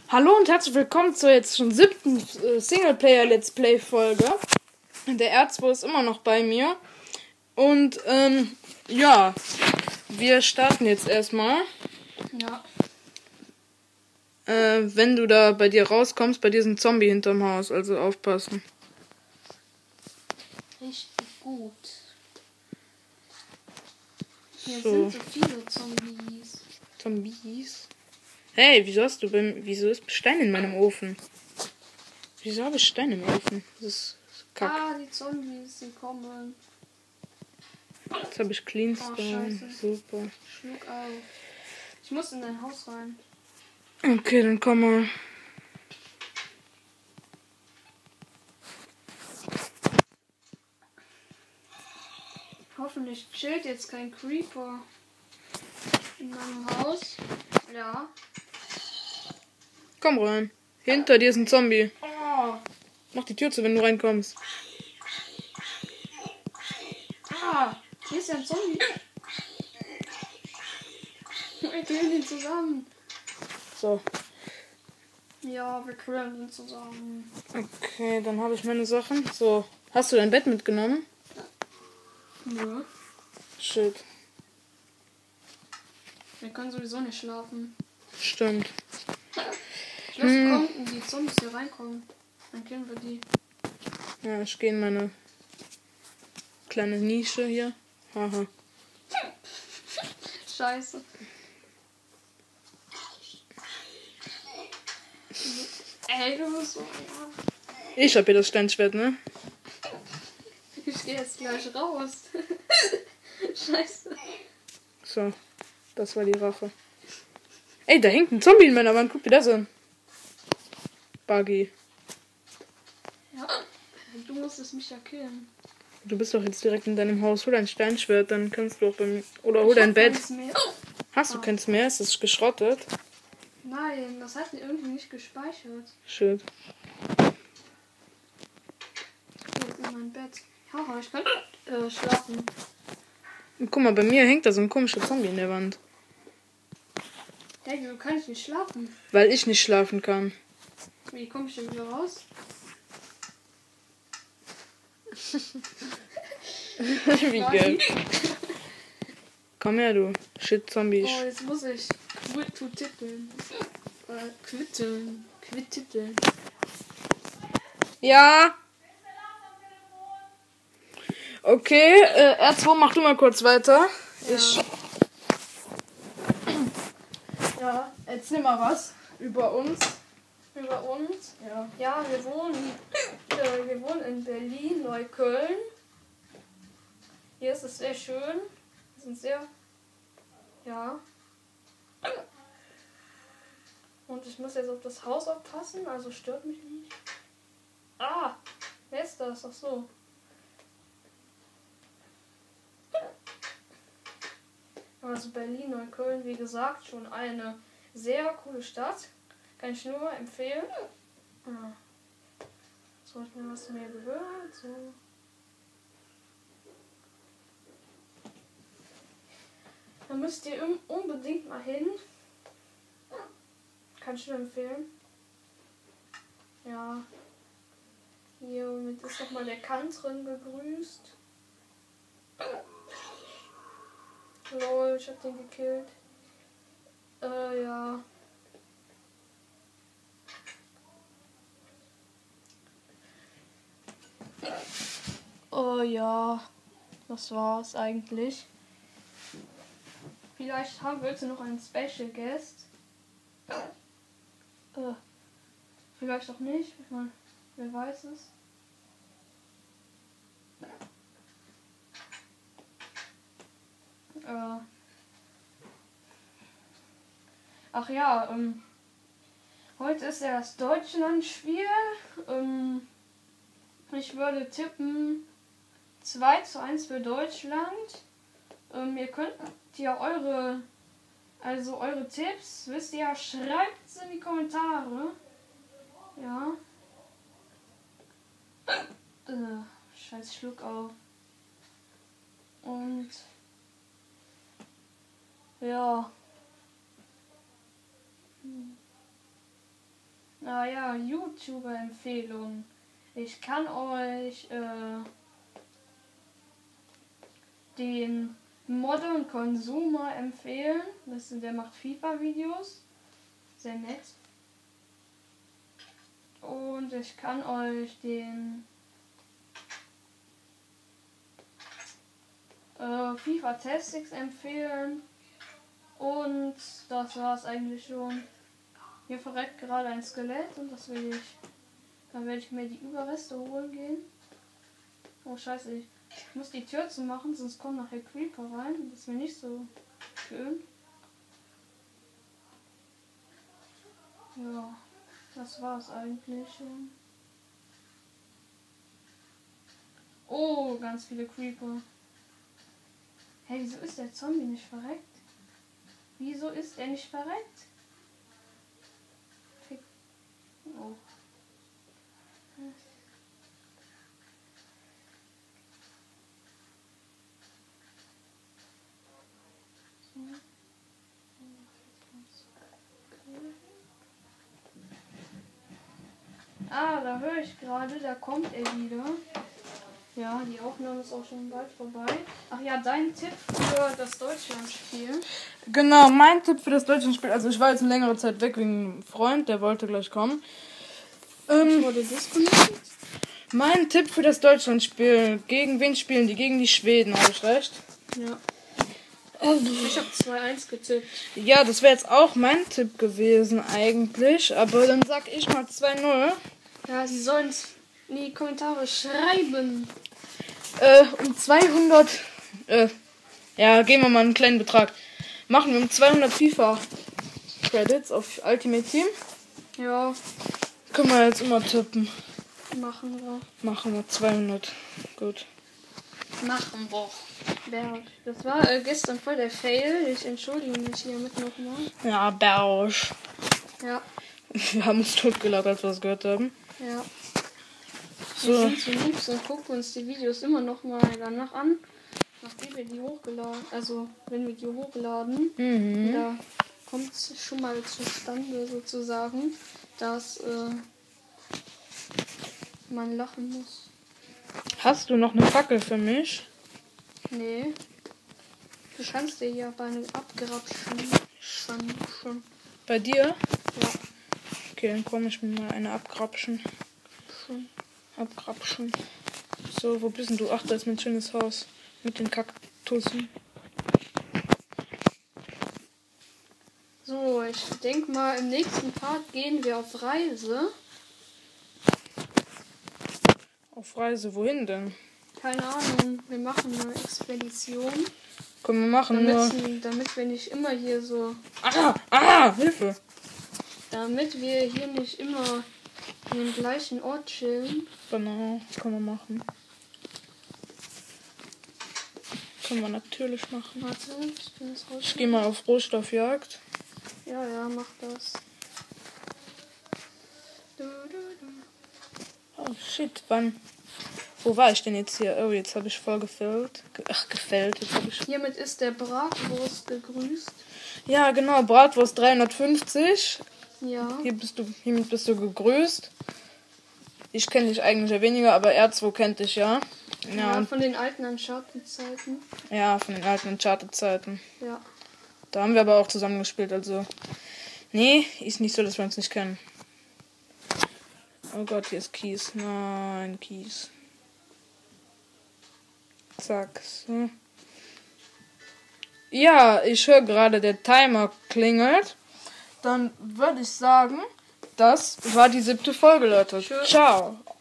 Hallo und herzlich willkommen zur jetzt schon 7. Singleplayer-Let's Play-Folge. Der R2 ist immer noch bei mir. Und, ja, wir starten jetzt erstmal. Ja. Wenn du da bei dir rauskommst, bei dir ist ein Zombie hinterm Haus, also aufpassen. Richtig gut. Hier So. sind so viele Zombies. Zombies? Hey, wieso ist Stein in meinem Ofen? Wieso habe ich Stein im Ofen? Das ist kack. Ah, die Zombies, die kommen. Jetzt habe ich Cleanstone. Scheiße. Super. Schluck auf. Ich muss in dein Haus rein. Okay, dann komm mal. Hoffentlich chillt jetzt kein Creeper in meinem Haus. Ja. Komm rein. Hinter dir ist ein Zombie. Oh. Mach die Tür zu, wenn du reinkommst. Ah, hier ist ja ein Zombie. Wir killen ihn zusammen. So. Ja, wir killen ihn zusammen. Okay, dann habe ich meine Sachen. So. Hast du dein Bett mitgenommen? Nö. Shit. Wir können sowieso nicht schlafen. Stimmt. Ich lasse kommen, die Zombies hier reinkommen. Dann killen wir die. Ja, ich gehe in meine kleine Nische hier. Haha. Scheiße. Ey, du bist so. Ich hab hier das Steinschwert, ne? Ich gehe jetzt gleich raus. Scheiße. So. Das war die Rache. Ey, da hängt ein Zombie in meiner Wand. Guck dir das an. Buggy. Ja. Du musstest mich ja killen. Du bist doch jetzt direkt in deinem Haus. Hol dein Steinschwert, dann kannst du auch beim... Oder hol dein Bett. Hast du keins mehr? Ist das geschrottet? Nein, das hat irgendwie nicht gespeichert. Shit. Hier ist in mein Bett. Haha, ich kann schlafen. Und guck mal, bei mir hängt da so ein komischer Zombie in der Wand. Hey, wieso kann ich nicht schlafen? Weil ich nicht schlafen kann. Wie komme ich denn wieder raus? Wie geil. Komm her, du. Shit, Zombie. Oh, jetzt muss ich quitteln. Quitteln. Ja. Okay, R2, mach du mal kurz weiter. Ja. Ja, erzähl mal was über uns. Über uns? Ja. Ja, wir wohnen in Berlin, Neukölln. Hier ist es sehr schön. Wir sind sehr... Ja. Und ich muss jetzt auf das Haus aufpassen, also stört mich nicht. Ah, wer ist das? Ach so. Also Berlin, Neukölln, wie gesagt, schon eine sehr coole Stadt. Kann ich nur empfehlen. Ja. So, ich mir was mehr gehört. So. Da müsst ihr unbedingt mal hin. Kann ich nur empfehlen. Ja. Hiermit ist nochmal der Kantrin gegrüßt. Lol, ich hab den gekillt. Ja. Oh ja, das war's eigentlich. Vielleicht haben wir jetzt noch einen Special Guest. Vielleicht auch nicht. Ich meine, wer weiß es. Ach ja, heute ist ja das Deutschlandspiel. Ich würde tippen 2:1 für Deutschland. Ihr könnt ja eure Tipps, wisst ihr ja, schreibt es in die Kommentare. Ja. Scheiß Schluck auf. Und ja. Ah ja, YouTuber-Empfehlung. Ich kann euch den Modern Consumer empfehlen. Der macht FIFA-Videos. Sehr nett. Und ich kann euch den FIFA Testix empfehlen. Und das war's eigentlich schon. Hier verreckt gerade ein Skelett und das will ich. Dann werde ich mir die Überreste holen gehen. Oh scheiße, ich muss die Tür zumachen, sonst kommen nachher Creeper rein. Das ist mir nicht so schön. Ja, das war's eigentlich schon. Oh, ganz viele Creeper. Hey, wieso ist der Zombie nicht verreckt? Wieso ist er nicht verreckt? Fick. Oh. Ah, da höre ich gerade, da kommt er wieder. Ja, die Aufnahme ist auch schon bald vorbei. Ach ja, dein Tipp für das Deutschlandspiel? Genau, mein Tipp für das Deutschlandspiel. Also ich war jetzt eine längere Zeit weg wegen einem Freund, der wollte gleich kommen. Ich wurde disconnected. Mein Tipp für das Deutschlandspiel. Gegen wen spielen die? Gegen die Schweden, habe ich recht? Ja. Ich habe 2-1 getippt. Ja, das wäre jetzt auch mein Tipp gewesen eigentlich. Aber dann sag ich mal 2-0. Ja, sie sollen es in die Kommentare schreiben. Um 200... ja, geben wir mal einen kleinen Betrag. Machen wir um 200 FIFA-Credits auf Ultimate Team. Ja, Können wir jetzt immer tippen. machen wir. Machen wir 200. Gut. Machen wir. Ja, das war gestern voll der Fail. Ich entschuldige mich hiermit nochmal. Ja, Bausch. Ja, Wir haben uns totgelacht, als wir das gehört haben. ja. So. Wir sind so lieb und gucken uns die Videos immer noch mal danach an, nachdem wir die hochgeladen, also wenn wir die hochladen, da kommt es schon mal zustande sozusagen, dass man lachen muss. Hast du noch eine Fackel für mich? Nee. Du kannst dir ja bei einem abgerapschen schon. Bei dir? Ja. Okay, dann komme ich mir mal eine abgrapschen. Schon. Abgrapschen. So, wo bist denn du? Ach, da ist mein schönes Haus. Mit den Kaktussen. So, ich denke mal, im nächsten Part gehen wir auf Reise. Auf Reise, wohin denn? Keine Ahnung, wir machen eine Expedition. Können wir machen, nur... Damit wir nicht immer hier so. Hilfe! Damit wir hier nicht immer an dem gleichen Ort chillen. Genau, können wir machen. Können wir natürlich machen. Warte, ich bin jetzt raus. Ich gehe mal auf Rohstoffjagd. Ja, mach das. Oh shit, wann? Wo war ich denn jetzt hier? Oh, jetzt habe ich voll gefällt. Gefällt. Jetzt hab ich... Hiermit ist der Bratwurst gegrüßt. Ja, genau, Bratwurst 350. Ja. Hiermit bist du gegrüßt. Ich kenne dich eigentlich ja weniger, aber R2 kennt dich ja. Ja, von den alten Uncharted-Zeiten. Ja, von den alten Uncharted-Zeiten. Ja. Da haben wir aber auch zusammen gespielt, also... Nee, ist nicht so, dass wir uns nicht kennen. Oh Gott, hier ist Kies. Nein, Kies. Zack, so. Ja, ich höre gerade, der Timer klingelt. Dann würde ich sagen, das war die 7. Folge, Leute. Tschüss. Ciao.